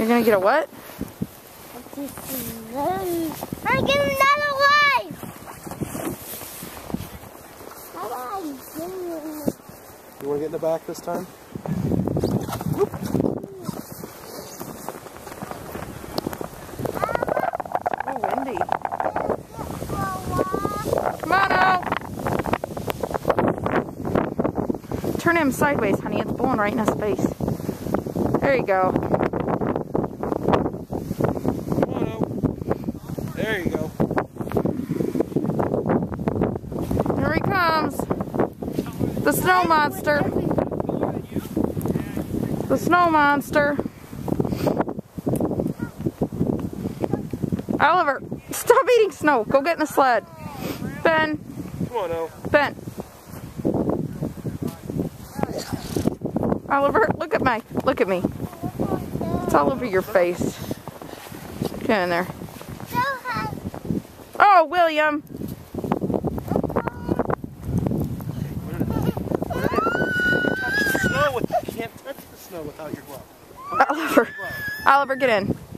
You're gonna get a what? I'm getting another life! You want to get in the back this time? Oh, windy. Come on out! Turn him sideways, honey. It's blowing right in his face. There you go. Come on out. There you go. Here he comes. The snow monster. The snow monster. Oliver, stop eating snow. Go get in the sled. Ben. Come on out. Ben. Oliver, look at me. It's all over your face. Get in there. Oh, William. You can't touch the snow without your glove. Oliver, get in.